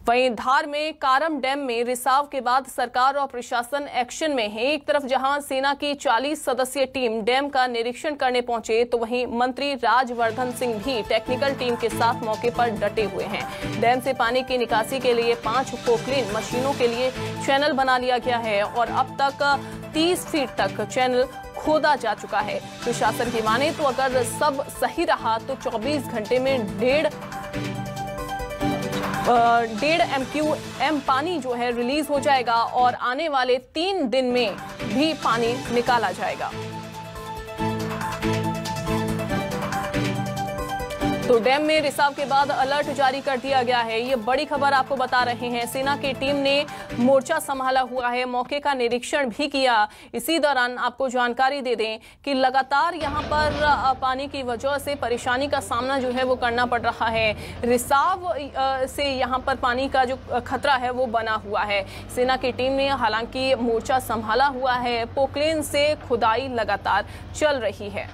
वहीं धार में कारम डैम में रिसाव के बाद सरकार और प्रशासन एक्शन में है। एक तरफ जहां सेना की 40 सदस्यीय टीम डैम का निरीक्षण करने पहुंचे, तो वहीं मंत्री राजवर्धन सिंह भी टेक्निकल टीम के साथ मौके पर डटे हुए हैं। डैम से पानी की निकासी के लिए 5 पोकलेन मशीनों के लिए चैनल बना लिया गया है और अब तक 30 फीट तक चैनल खोदा जा चुका है। प्रशासन की माने तो अगर सब सही रहा तो 24 घंटे में 1.5 MQM पानी जो है रिलीज हो जाएगा और आने वाले 3 दिन में भी पानी निकाला जाएगा। तो डैम में रिसाव के बाद अलर्ट जारी कर दिया गया है। ये बड़ी खबर आपको बता रहे हैं। सेना की टीम ने मोर्चा संभाला हुआ है, मौके का निरीक्षण भी किया। इसी दौरान आपको जानकारी दे दें कि लगातार यहां पर पानी की वजह से परेशानी का सामना जो है वो करना पड़ रहा है। रिसाव से यहां पर पानी का जो खतरा है वो बना हुआ है। सेना की टीम ने हालांकि मोर्चा संभाला हुआ है। पोकलेन से खुदाई लगातार चल रही है।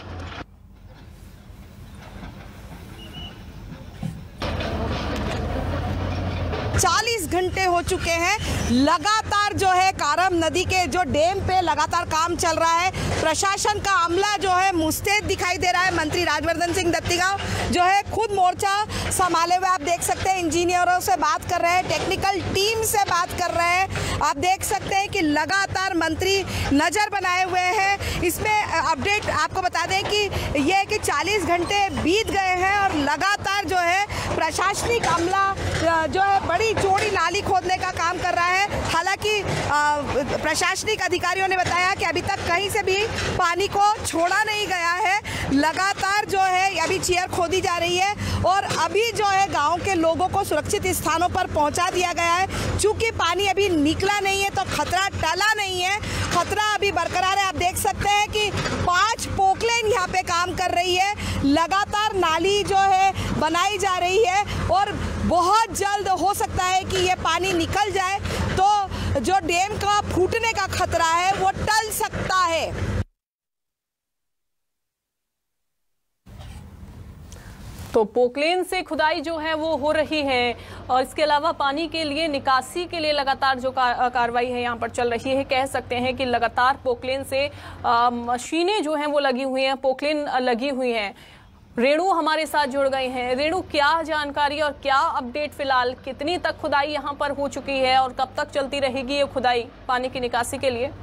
40 घंटे हो चुके हैं। लगातार जो है कारम नदी के जो डैम पे लगातार काम चल रहा है। प्रशासन का अमला जो है मुस्तैद दिखाई दे रहा है। मंत्री राजवर्धन सिंह दत्तीगांव जो है खुद मोर्चा संभाले हुए आप देख सकते हैं। इंजीनियरों से बात कर रहे हैं, टेक्निकल टीम से बात कर रहे हैं। आप देख सकते हैं कि लगातार मंत्री नज़र बनाए हुए हैं। इसमें अपडेट आपको बता दें कि ये कि 40 घंटे बीत गए हैं और लगातार जो है प्रशासनिक अमला जो है बड़ी चौड़ी नाली खोदने का काम कर रहा है। हालांकि प्रशासनिक अधिकारियों ने बताया कि अभी तक कहीं से भी पानी को छोड़ा नहीं गया है। लगातार जो है अभी चेयर खोदी जा रही है और अभी जो है गांव के लोगों को सुरक्षित स्थानों पर पहुंचा दिया गया है। चूंकि पानी अभी निकला नहीं है तो खतरा टला नहीं है, खतरा अभी बरकरार है। आप देख सकते हैं कि 5 पोकलेन यहाँ पे काम कर रही है। लगातार नाली जो है बनाई जा रही है और बहुत जल्द हो सकता है कि ये पानी निकल जाए तो जो डैम का फूटने का खतरा है वो टल सकता है। तो पोकलेन से खुदाई जो है वो हो रही है और इसके अलावा पानी के लिए निकासी के लिए लगातार जो कार्रवाई है यहाँ पर चल रही है। कह सकते हैं कि लगातार पोकलेन से मशीनें जो हैं वो लगी हुई हैं, पोकलेन लगी हुई हैं। रेणु हमारे साथ जुड़ गई हैं। रेणु, क्या जानकारी और क्या अपडेट फिलहाल, कितनी तक खुदाई यहाँ पर हो चुकी है और कब तक चलती रहेगी ये खुदाई पानी की निकासी के लिए?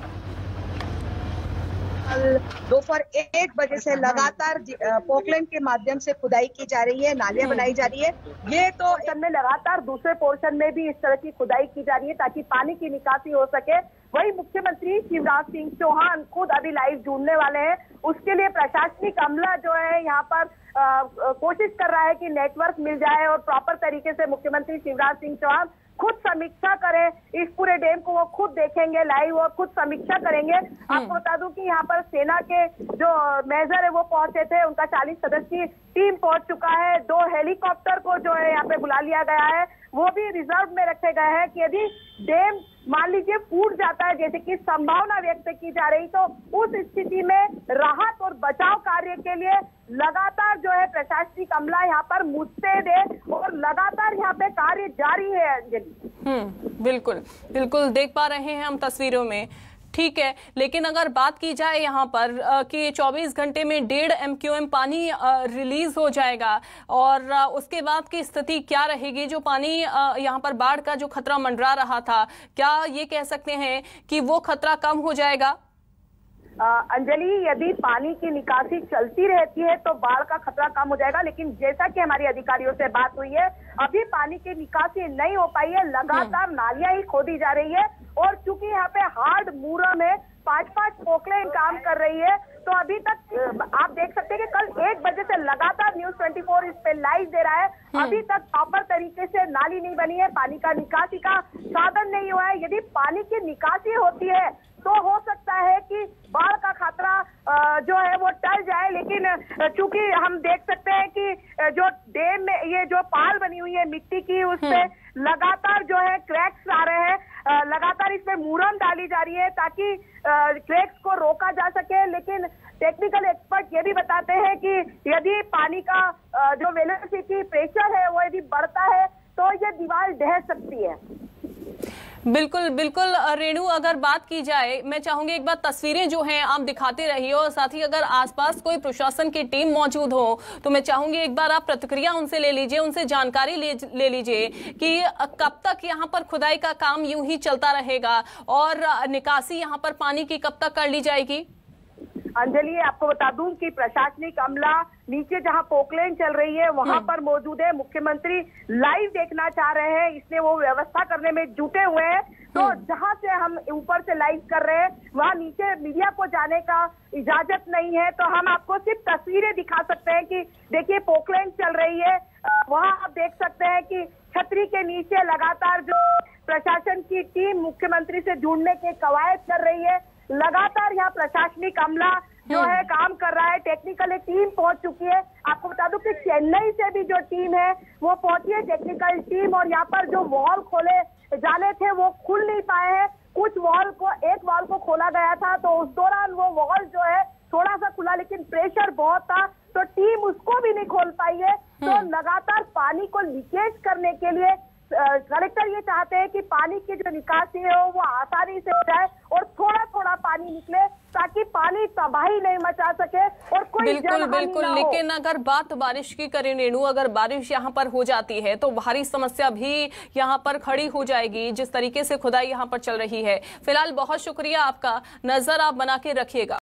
दोपहर 1 बजे से लगातार पोकलेन के माध्यम से खुदाई की जा रही है, नालियां बनाई जा रही है। ये तो में लगातार दूसरे पोर्शन में भी इस तरह की खुदाई की जा रही है ताकि पानी की निकासी हो सके। वही मुख्यमंत्री शिवराज सिंह चौहान खुद अभी लाइव जुड़ने वाले हैं। उसके लिए प्रशासनिक अमला जो है यहाँ पर कोशिश कर रहा है कि नेटवर्क मिल जाए और प्रॉपर तरीके से मुख्यमंत्री शिवराज सिंह चौहान खुद समीक्षा करें। इस पूरे डैम को वो खुद देखेंगे लाइव और खुद समीक्षा करेंगे। आपको बता दूं कि यहाँ पर सेना के जो मेजर है वो पहुंचे थे, उनका 40 सदस्यीय टीम पहुंच चुका है। 2 हेलीकॉप्टर को जो है यहाँ पे बुला लिया गया है, वो भी रिजर्व में रखे गए हैं कि यदि डैम मान लीजिए फूट जाता है जैसे कि संभावना व्यक्त की जा रही, तो उस स्थिति में राहत और बचाव कार्य के लिए लगातार जो है प्रशासनिक अमला यहाँ पर मुस्तैद है और लगातार यहाँ पे कार्य जारी है। अंजलि, बिल्कुल बिल्कुल देख पा रहे हैं हम तस्वीरों में। ठीक है, लेकिन अगर बात की जाए यहाँ पर कि 24 घंटे में 1.5 MQM पानी रिलीज हो जाएगा और उसके बाद की स्थिति क्या रहेगी? जो पानी यहाँ पर बाढ़ का जो खतरा मंडरा रहा था, क्या ये कह सकते हैं कि वो खतरा कम हो जाएगा? अंजलि, यदि पानी की निकासी चलती रहती है तो बाढ़ का खतरा कम हो जाएगा, लेकिन जैसा कि हमारी अधिकारियों से बात हुई है अभी पानी की निकासी नहीं हो पाई है। लगातार नालियां ही खोदी जा रही है और चूंकि यहाँ पे हार्ड मूरा में 5-5 पोकलेन काम कर रही है, तो अभी तक आप देख सकते हैं कि कल 1 बजे से लगातार न्यूज़ 24 इस पे लाइव दे रहा है। अभी तक प्रॉपर तरीके से नाली नहीं बनी है, पानी का निकासी का साधन नहीं हुआ है। यदि पानी की निकासी होती है तो हो सकता है कि बाढ़ का खतरा जो है वो टल जाए, लेकिन चूंकि हम देख सकते हैं कि जो डैम में ये जो पाल बनी हुई है मिट्टी की, उस पे लगातार जो है क्रैक्स आ रहे हैं। लगातार इसमें मुरम डाली जा रही है ताकि क्रैक्स को रोका जा सके। लेकिन टेक्निकल एक्सपर्ट ये भी बताते हैं कि यदि पानी का जो वेलोसिटी प्रेशर है वो यदि बढ़ता है तो ये दीवार ढह सकती है। बिल्कुल बिल्कुल रेणु, अगर बात की जाए, मैं चाहूंगी एक बार तस्वीरें जो हैं आप दिखाते रहिए और साथ ही अगर आसपास कोई प्रशासन की टीम मौजूद हो तो मैं चाहूंगी एक बार आप प्रतिक्रिया उनसे ले लीजिए, उनसे जानकारी ले लीजिए कि कब तक यहाँ पर खुदाई का काम यूं ही चलता रहेगा और निकासी यहाँ पर पानी की कब तक कर ली जाएगी। अंजलि, आपको बता दूं कि प्रशासनिक अमला नीचे जहां पोकलेन चल रही है वहां पर मौजूद है। मुख्यमंत्री लाइव देखना चाह रहे हैं, इसलिए वो व्यवस्था करने में जुटे हुए हैं। तो जहां से हम ऊपर से लाइव कर रहे हैं वहां नीचे मीडिया को जाने का इजाजत नहीं है, तो हम आपको सिर्फ तस्वीरें दिखा सकते हैं कि देखिए पोकलेन चल रही है। वहां आप देख सकते हैं कि छतरी के नीचे लगातार जो प्रशासन की टीम मुख्यमंत्री से जुड़ने के कवायद कर रही है। लगातार यहाँ प्रशासनिक अमला जो है काम कर रहा है, टेक्निकल टीम पहुंच चुकी है। आपको बता दूं कि चेन्नई से भी जो टीम है वो पहुंची है, टेक्निकल टीम, और यहाँ पर जो वॉल खोले जाने थे वो खुल नहीं पाए हैं। कुछ एक वॉल को खोला गया था तो उस दौरान वो वॉल जो है थोड़ा सा खुला, लेकिन प्रेशर बहुत था तो टीम उसको भी नहीं खोल पाई है। तो लगातार पानी को लीकेज करने के लिए कलेक्टर ये चाहते हैं कि पानी की जो निकासी है वो आसानी से हो जाए और थोड़ा थोड़ा पानी निकले ताकि पानी तबाही नहीं मचा सके और कोई बिल्कुल बिल्कुल। लेकिन अगर बात बारिश की करें रेणु, अगर बारिश यहाँ पर हो जाती है तो भारी समस्या भी यहाँ पर खड़ी हो जाएगी, जिस तरीके से खुदाई यहाँ पर चल रही है। फिलहाल बहुत शुक्रिया आपका, नजर आप बना के रखिएगा।